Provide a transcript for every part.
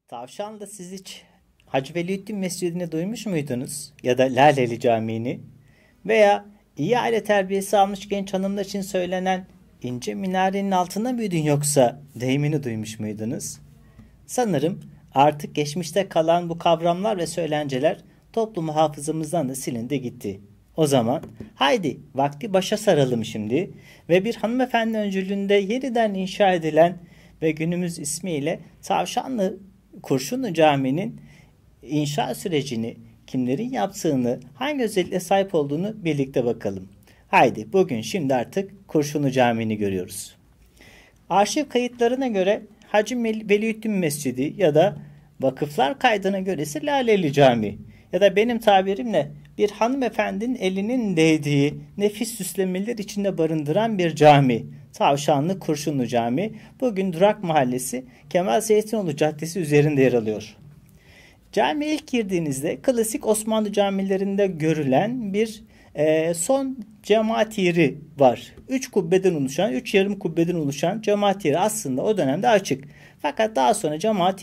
Tavşan'da siz hiç Hacı Veliüddin Mescidi'ni duymuş muydunuz? Ya da Laleli Camii'ni? Veya iyi aile terbiyesi almış genç hanımlar için söylenen ince minarenin altında mıydın yoksa deyimini duymuş muydunuz? Sanırım artık geçmişte kalan bu kavramlar ve söylenceler toplum hafızamızdan da silindi gitti. O zaman haydi vakti başa saralım şimdi ve bir hanımefendi öncülüğünde yeniden inşa edilen ve günümüz ismiyle Tavşanlı Kurşunlu Camii'nin inşa sürecini, kimlerin yaptığını, hangi özelliğe sahip olduğunu birlikte bakalım. Haydi bugün şimdi artık Kurşunlu Camii'ni görüyoruz. Arşiv kayıtlarına göre Hacı Veliüddin Mescidi ya da vakıflar kaydına göre ise Laleli Camii ya da benim tabirimle bir hanımefendinin elinin değdiği nefis süslemeler içinde barındıran bir cami. Tavşanlı Kurşunlu Camii bugün Durak Mahallesi Kemal Zeytinoğlu Caddesi üzerinde yer alıyor. Camiye ilk girdiğinizde klasik Osmanlı camilerinde görülen bir son cemaat yeri var. 3 kubbeden oluşan, 3 yarım kubbeden oluşan cemaat yeri aslında o dönemde açık. Fakat daha sonra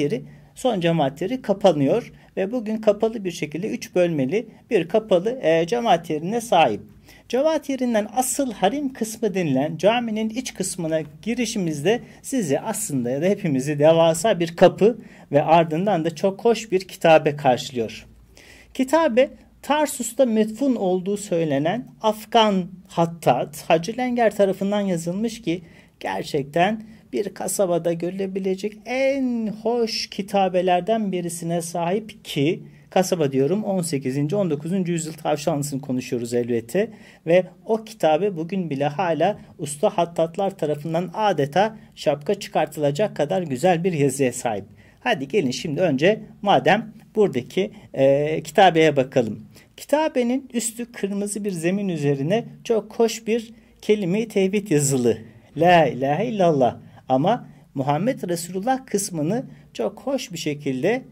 son cemaat yeri kapanıyor ve bugün kapalı bir şekilde 3 bölmeli bir kapalı cemaat yerine sahip. Cemaat yerinden asıl harim kısmı denilen caminin iç kısmına girişimizde sizi aslında ya da hepimizi devasa bir kapı ve ardından da çok hoş bir kitabe karşılıyor. Kitabe Tarsus'ta metfun olduğu söylenen Afgan hattat Hacı Lenger tarafından yazılmış ki gerçekten bir kasabada görülebilecek en hoş kitabelerden birisine sahip ki kasaba diyorum 18. 19. yüzyıl Tavşanlısını konuşuyoruz elbette ve o kitabe bugün bile hala usta hattatlar tarafından adeta şapka çıkartılacak kadar güzel bir yazıya sahip. Hadi gelin şimdi önce madem buradaki kitabeye bakalım. Kitabenin üstü kırmızı bir zemin üzerine çok hoş bir kelime-i tevhid yazılı. La ilahe illallah. Ama Muhammed Resulullah kısmını çok hoş bir şekilde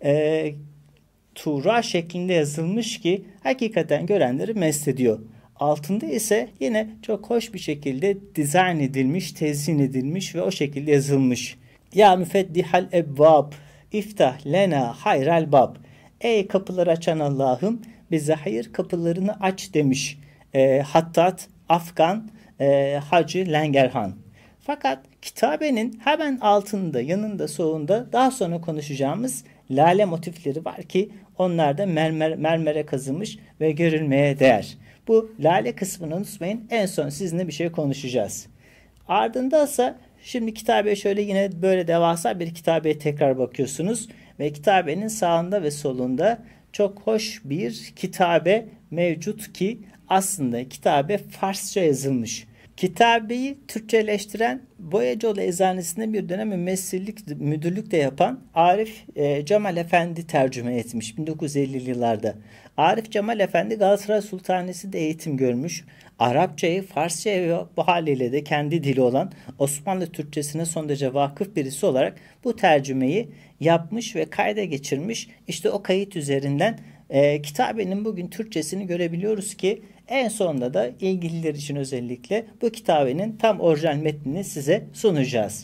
Tuğra şeklinde yazılmış ki hakikaten görenleri mest ediyor. Altında ise yine çok hoş bir şekilde dizayn edilmiş, tezyin edilmiş ve o şekilde yazılmış. Ya müfeddihal ebbab, iftah lena hayral bab. Ey kapıları açan Allah'ım bize hayır kapılarını aç demiş Hattat Afgan Hacı Lengerhan. Fakat kitabenin hemen altında, yanında, solunda daha sonra konuşacağımız lale motifleri var ki onlar da mermere kazılmış ve görülmeye değer. Bu lale kısmını unutmayın. En son sizinle bir şey konuşacağız. Ardında ise şimdi kitabeye şöyle yine böyle devasa bir kitabeye tekrar bakıyorsunuz ve kitabenin sağında ve solunda çok hoş bir kitabe mevcut ki aslında kitabe Farsça yazılmış. Kitabeyi Türkçeleştiren Boyacıoğlu Eczanesi'nde bir dönem müdürlük de yapan Arif Cemal Efendi tercüme etmiş 1950'li yıllarda. Arif Cemal Efendi Galatasaray Sultanesi'de eğitim görmüş. Arapçayı, Farsça'ya ve bu haliyle de kendi dili olan Osmanlı Türkçesine son derece vakıf birisi olarak bu tercümeyi yapmış ve kayda geçirmiş. İşte o kayıt üzerinden kitabenin bugün Türkçesini görebiliyoruz ki en sonunda da ilgililer için özellikle bu kitabenin tam orijinal metnini size sunacağız.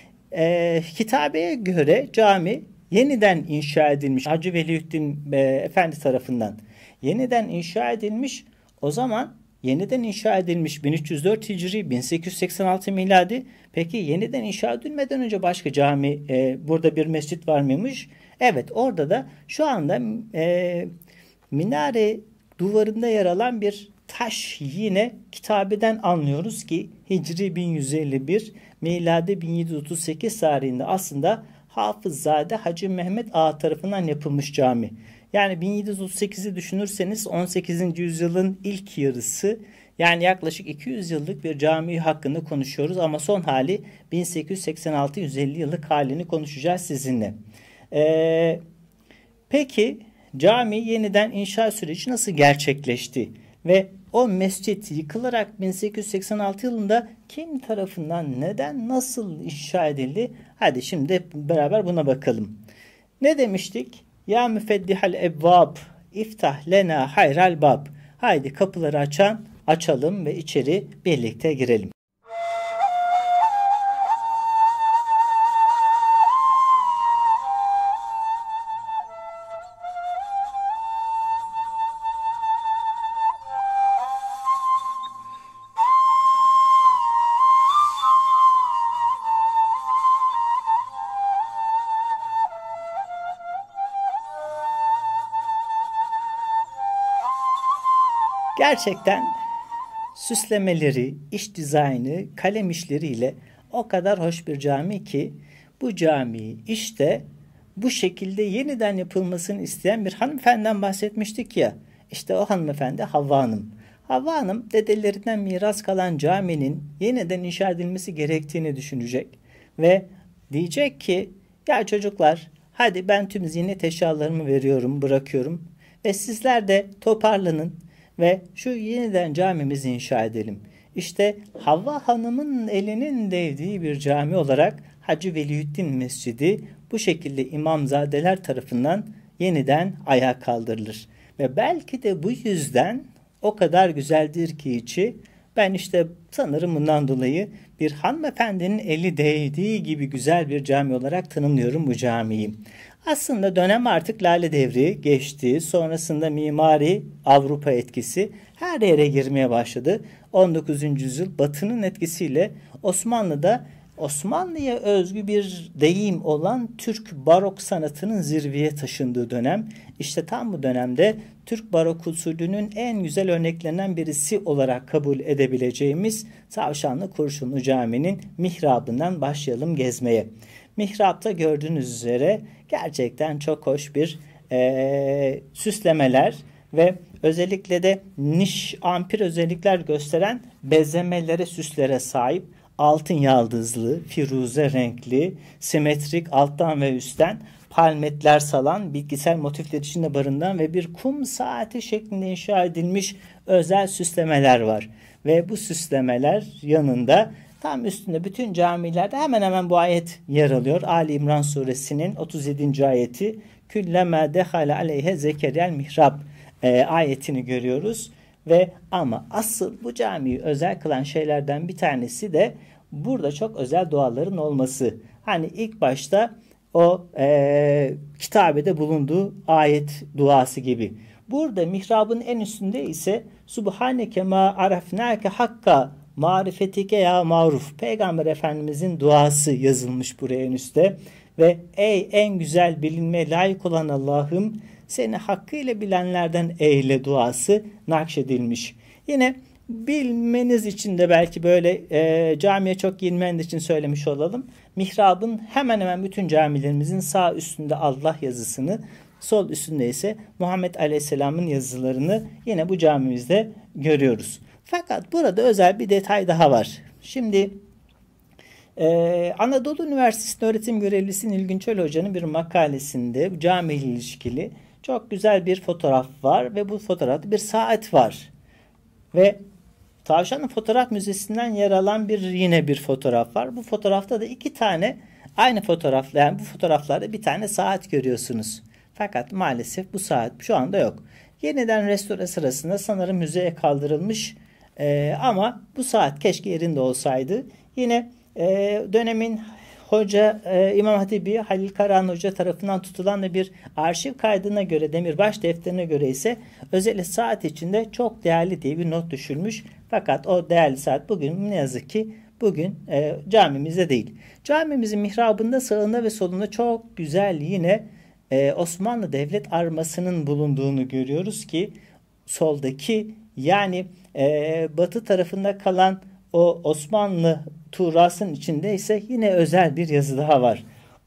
Kitabeye göre cami yeniden inşa edilmiş. Hacı Veliüddin Efendi tarafından yeniden inşa edilmiş. O zaman yeniden inşa edilmiş 1304 Hicri 1886 miladi. Peki yeniden inşa edilmeden önce başka cami burada bir mescit var mıymış? Evet, orada da şu anda minare duvarında yer alan bir taş yine kitabeden anlıyoruz ki Hicri 1151 miladi 1738 tarihinde aslında Hafızzade Hacı Mehmet Ağa tarafından yapılmış cami. Yani 1738'i düşünürseniz 18. yüzyılın ilk yarısı yani yaklaşık 200 yıllık bir cami hakkında konuşuyoruz ama son hali 1886-150 yıllık halini konuşacağız sizinle. Peki cami yeniden inşa süreci nasıl gerçekleşti? Ve o mescit yıkılarak 1886 yılında kim tarafından, neden, nasıl inşa edildi? Hadi şimdi beraber buna bakalım. Ne demiştik? Ya müfeddihal ebbab, iftah lena hayral bab. Haydi kapıları açalım ve içeri birlikte girelim. Gerçekten süslemeleri, iç dizaynı, kalem işleriyle o kadar hoş bir cami ki bu camiyi işte bu şekilde yeniden yapılmasını isteyen bir hanımefendiden bahsetmiştik ya. İşte o hanımefendi Havva Hanım. Havva Hanım dedelerinden miras kalan caminin yeniden inşa edilmesi gerektiğini düşünecek. Ve diyecek ki ya çocuklar hadi ben tüm ziynet eşyalarımı veriyorum, bırakıyorum. Ve sizler de toparlanın ve şu yeniden camimizi inşa edelim. İşte Havva Hanım'ın elinin değdiği bir cami olarak Hacı Veliüddin Mescidi bu şekilde imamzadeler tarafından yeniden ayağa kaldırılır. Ve belki de bu yüzden o kadar güzeldir ki içi, ben işte sanırım bundan dolayı bir hanımefendinin eli değdiği gibi güzel bir cami olarak tanımlıyorum bu camiyi. Aslında dönem artık Lale Devri geçti. Sonrasında mimari Avrupa etkisi her yere girmeye başladı. 19. yüzyıl Batı'nın etkisiyle Osmanlı'ya özgü bir deyim olan Türk barok sanatının zirveye taşındığı dönem. İşte tam bu dönemde Türk barok usulünün en güzel örneklerinden birisi olarak kabul edebileceğimiz Tavşanlı Kurşunlu Cami'nin mihrabından başlayalım gezmeye. Mihrapta gördüğünüz üzere gerçekten çok hoş bir süslemeler ve özellikle de niş ampir özellikler gösteren bezemelere, süslere sahip, altın yaldızlı, firuze renkli, simetrik alttan ve üstten palmetler salan, bitkisel motifler içinde barındıran ve bir kum saati şeklinde inşa edilmiş özel süslemeler var. Ve bu süslemeler yanında tam üstünde bütün camilerde hemen hemen bu ayet yer alıyor. Ali İmran suresinin 37. ayeti Külleme dehale aleyhe zekeriyel mihrab ayetini görüyoruz. Ve ama asıl bu camiyi özel kılan şeylerden bir tanesi de burada çok özel duaların olması. Hani ilk başta o kitabede bulunduğu ayet duası gibi. Burada mihrabın en üstünde ise Subhaneke ma arafnake hakka marifetike ya maruf. Peygamber Efendimizin duası yazılmış buraya en üstte. Ve ey en güzel bilinmeye layık olan Allah'ım seni hakkıyla bilenlerden eyle duası nakşedilmiş. Yine bilmeniz için de belki böyle camiye çok girmeniz için söylemiş olalım. Mihrabın hemen hemen bütün camilerimizin sağ üstünde Allah yazısını, sol üstünde ise Muhammed Aleyhisselam'ın yazılarını yine bu camimizde görüyoruz. Fakat burada özel bir detay daha var. Şimdi Anadolu Üniversitesi öğretim görevlisi Nilgün Çöl Hoca'nın bir makalesinde cami ile ilişkili çok güzel bir fotoğraf var ve bu fotoğrafta bir saat var. Ve Tavşanlı Fotoğraf Müzesi'nden yer alan yine bir fotoğraf var. Bu fotoğrafta da iki tane aynı fotoğrafla, yani bu fotoğraflarda bir tane saat görüyorsunuz. Fakat maalesef bu saat şu anda yok. Yeniden restore sırasında sanırım müzeye kaldırılmış ama bu saat keşke yerinde olsaydı. Yine dönemin hoca İmam Hatibi Halil Karahan Hoca tarafından tutulan da bir arşiv kaydına göre, demirbaş defterine göre ise özel saat içinde çok değerli diye bir not düşülmüş. Fakat o değerli saat bugün ne yazık ki camimizde değil. Camimizin mihrabında sağında ve solunda çok güzel yine Osmanlı Devlet armasının bulunduğunu görüyoruz ki soldaki yani batı tarafında kalan o Osmanlı tuğrasının içinde ise yine özel bir yazı daha var.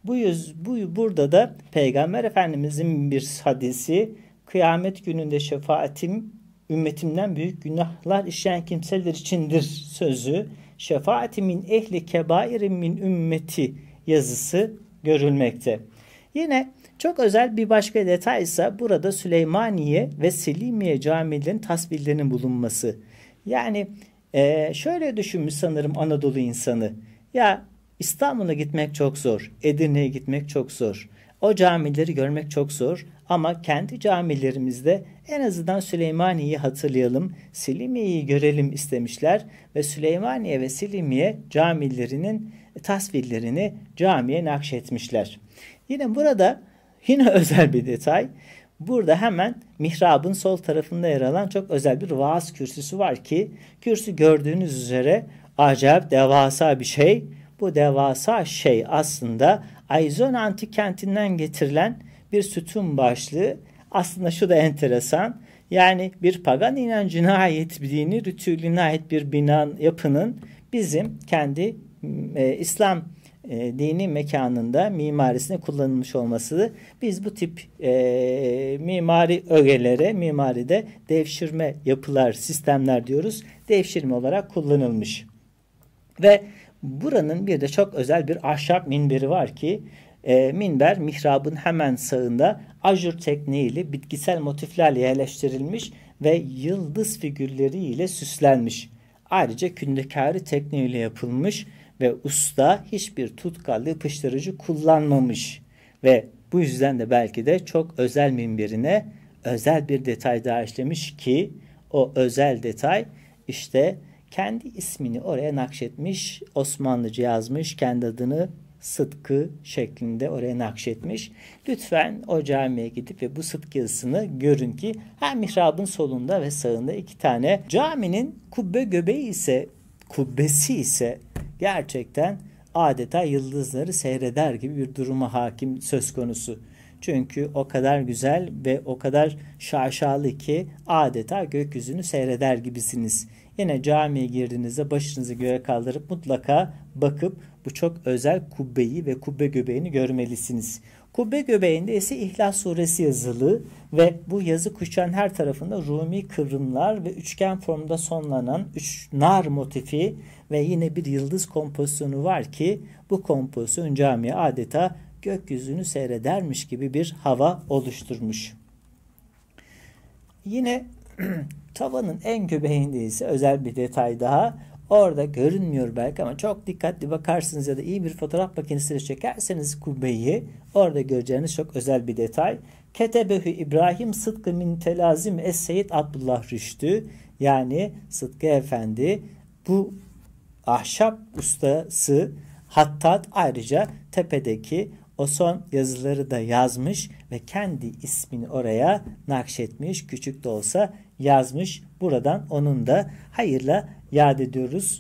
Burada da Peygamber Efendimizin bir hadisi, kıyamet gününde şefaatim ümmetimden büyük günahlar işleyen kimseler içindir sözü, şefaatimin ehli kebairin min ümmeti yazısı görülmekte. Yine çok özel bir başka detay ise burada Süleymaniye ve Selimiye camilerinin tasvirlerinin bulunması. Yani şöyle düşünmüş sanırım Anadolu insanı. Ya İstanbul'a gitmek çok zor. Edirne'ye gitmek çok zor. O camileri görmek çok zor. Ama kendi camilerimizde en azından Süleymaniye'yi hatırlayalım. Selimiye'yi görelim istemişler. Ve Süleymaniye ve Selimiye camilerinin tasvirlerini camiye nakşetmişler. Yine burada özel bir detay. Burada hemen mihrabın sol tarafında yer alan çok özel bir vaaz kürsüsü var ki kürsü gördüğünüz üzere acayip devasa bir şey. Bu devasa şey aslında Ayzon antik kentinden getirilen bir sütun başlığı. Aslında şu da enteresan. Yani bir pagan inancına ait, bir dini ritüeline ait bir yapının bizim kendi İslam dini mekanında mimarisine kullanılmış olması. Biz bu tip mimari ögelere, mimaride devşirme yapılar, sistemler diyoruz. Devşirme olarak kullanılmış. Ve buranın bir de çok özel bir ahşap minberi var ki minber mihrabın hemen sağında ajur tekniğiyle bitkisel motiflerle yerleştirilmiş ve yıldız figürleriyle süslenmiş. Ayrıca kündekari tekniğiyle yapılmış ve usta hiçbir tutkal yapıştırıcı kullanmamış. Ve bu yüzden de belki de çok özel minberine özel bir detay daha işlemiş ki o özel detay işte kendi ismini oraya nakşetmiş, Osmanlıca yazmış, kendi adını Sıtkı şeklinde oraya nakşetmiş. Lütfen o camiye gidip ve bu Sıtkı yazısını görün ki hem mihrabın solunda ve sağında iki tane, caminin kubbesi ise gerçekten adeta yıldızları seyreder gibi bir duruma hakim söz konusu. Çünkü o kadar güzel ve o kadar şaşalı ki adeta gökyüzünü seyreder gibisiniz. Yine camiye girdiğinizde başınızı göğe kaldırıp mutlaka bakıp bu çok özel kubbeyi ve kubbe göbeğini görmelisiniz. Kubbe göbeğinde ise İhlas suresi yazılı ve bu yazı kuşağın her tarafında Rumi kıvrımlar ve üçgen formda sonlanan üç nar motifi ve yine bir yıldız kompozisyonu var ki bu kompozisyon camiye adeta gökyüzünü seyredermiş gibi bir hava oluşturmuş. Yine tavanın en göbeğinde ise özel bir detay daha. Orada görünmüyor belki ama çok dikkatli bakarsınız ya da iyi bir fotoğraf makinesiyle çekerseniz kubbeyi orada göreceğiniz çok özel bir detay. Ketebehü İbrahim Sıtkı min telazim Es-Seyyid Abdullah Rüştü, yani Sıtkı Efendi bu ahşap ustası hattat ayrıca tepedeki o son yazıları da yazmış ve kendi ismini oraya nakşetmiş. Küçük de olsa yazmış. Buradan onun da hayırla yad ediyoruz.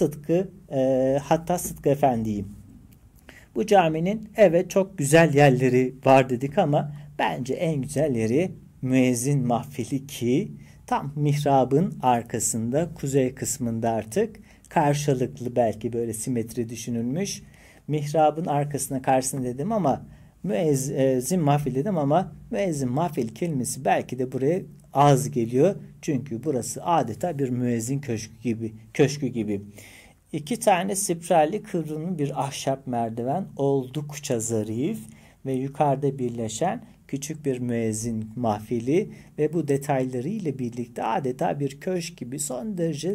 Hatta Sıtkı Efendi'yi. Bu caminin evet çok güzel yerleri var dedik ama bence en güzel yeri müezzin mahfili ki tam mihrabın arkasında kuzey kısmında artık karşılıklı belki böyle simetri düşünülmüş. Mihrabın arkasına karşısına dedim ama müezzin mahfil dedim ama müezzin mahfil kelimesi belki de buraya az geliyor. Çünkü burası adeta bir müezzin köşkü gibi. İki tane spiralli kıvrımlı bir ahşap merdiven oldukça zarif ve yukarıda birleşen küçük bir müezzin mahfili ve bu detayları ile birlikte adeta bir köşk gibi son derece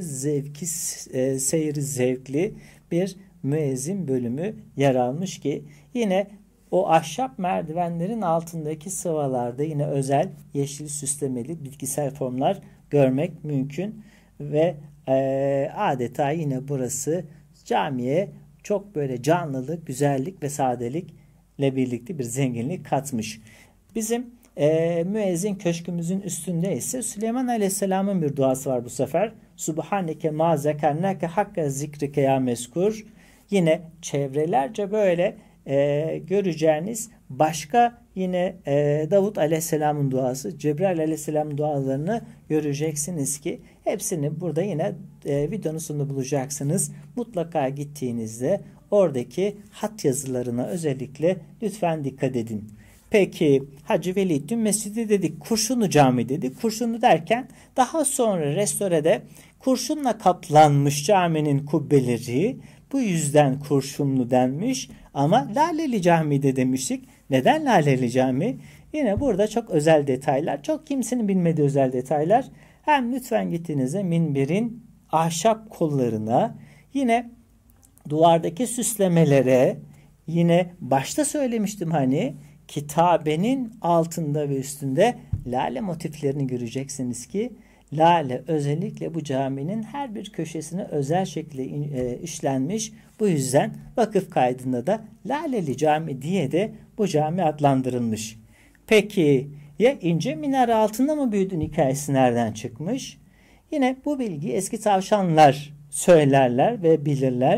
seyri zevkli bir müezzin bölümü yer almış ki yine o ahşap merdivenlerin altındaki sıvalarda yine özel yeşil süslemeli bitkisel formlar görmek mümkün ve adeta yine burası camiye çok böyle canlılık, güzellik ve sadelikle birlikte bir zenginlik katmış. Bizim müezzin köşkümüzün üstünde ise Süleyman Aleyhisselam'ın bir duası var bu sefer. Subhaneke ma zekerneke hakka zikrike ya meskur. Yine çevrelerce böyle göreceğiniz başka yine Davut Aleyhisselam'ın duası, Cebrail Aleyhisselam'ın dualarını göreceksiniz ki hepsini burada yine videonun sonunda bulacaksınız. Mutlaka gittiğinizde oradaki hat yazılarına özellikle lütfen dikkat edin. Peki Hacı Veliüddin Mescidi dedik, Kurşunlu Cami dedik. Kurşunlu derken daha sonra restorede kurşunla kaplanmış caminin kubbeleri, bu yüzden Kurşunlu denmiş ama Laleli Cami de demiştik. Neden Laleli Cami? Yine burada çok özel detaylar, çok kimsenin bilmediği özel detaylar. Hem lütfen gittiğinizde minberin ahşap kollarına, yine duvardaki süslemelere, yine başta söylemiştim hani kitabenin altında ve üstünde lale motiflerini göreceksiniz ki lale özellikle bu caminin her bir köşesine özel şekilde işlenmiş. Bu yüzden vakıf kaydında da Laleli Cami diye de bu cami adlandırılmış. Peki ya ince minare altında mı büyüdün hikayesi nereden çıkmış? Yine bu bilgiyi eski tavşanlar söylerler ve bilirler.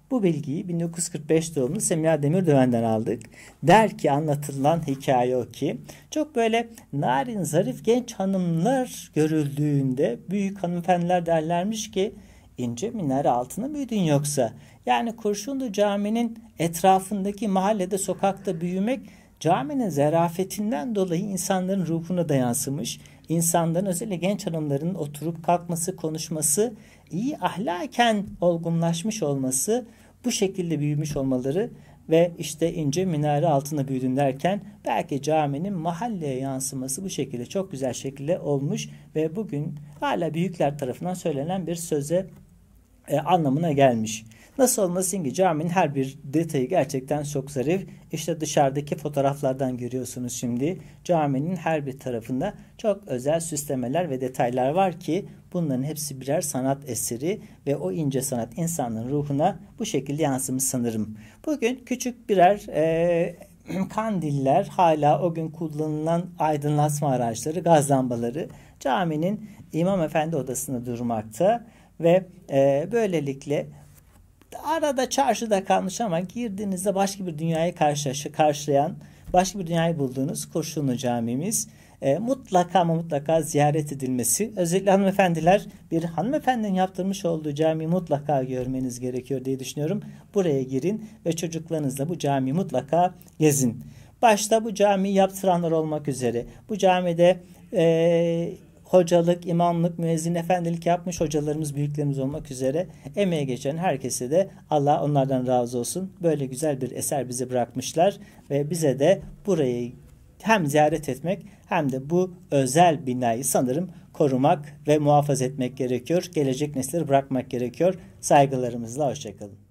Bu bilgiyi 1945 doğumlu Semiha Demirdöven'den aldık. Der ki anlatılan hikaye o ki çok böyle narin, zarif genç hanımlar görüldüğünde büyük hanımefendiler derlermiş ki ince minare altına mı büyüdün yoksa? Yani Kurşunlu Camii'nin etrafındaki mahallede, sokakta büyümek caminin zarafetinden dolayı insanların ruhuna da yansımış. İnsanların, özellikle genç hanımların oturup kalkması, konuşması, iyi ahlaken olgunlaşmış olması, bu şekilde büyümüş olmaları ve işte ince minare altında büyüdün derken belki caminin mahalleye yansıması bu şekilde çok güzel şekilde olmuş ve bugün hala büyükler tarafından söylenen bir söze anlamına gelmiş. Nasıl olmasın ki caminin her bir detayı gerçekten çok zarif. İşte dışarıdaki fotoğraflardan görüyorsunuz şimdi. Caminin her bir tarafında çok özel süslemeler ve detaylar var ki bunların hepsi birer sanat eseri ve o ince sanat insanların ruhuna bu şekilde yansımış sanırım. Bugün küçük birer kandiller, hala o gün kullanılan aydınlatma araçları, gaz lambaları caminin İmam Efendi odasında durmakta ve böylelikle arada çarşıda kalmış ama girdiğinizde başka bir dünyayı karşılayan, başka bir dünyayı bulduğunuz Kurşunlu Camimiz mutlaka ama mutlaka ziyaret edilmesi. Özellikle hanımefendiler, bir hanımefendinin yaptırmış olduğu camiyi mutlaka görmeniz gerekiyor diye düşünüyorum. Buraya girin ve çocuklarınızla bu camiyi mutlaka gezin. Başta bu camiyi yaptıranlar olmak üzere bu camide hocalık, imamlık, müezzin efendilik yapmış hocalarımız, büyüklerimiz olmak üzere emeğe geçen herkese de Allah onlardan razı olsun. Böyle güzel bir eser bize bırakmışlar ve bize de burayı hem ziyaret etmek hem de bu özel binayı sanırım korumak ve muhafaza etmek gerekiyor. Gelecek nesillere bırakmak gerekiyor. Saygılarımızla hoşça kalın.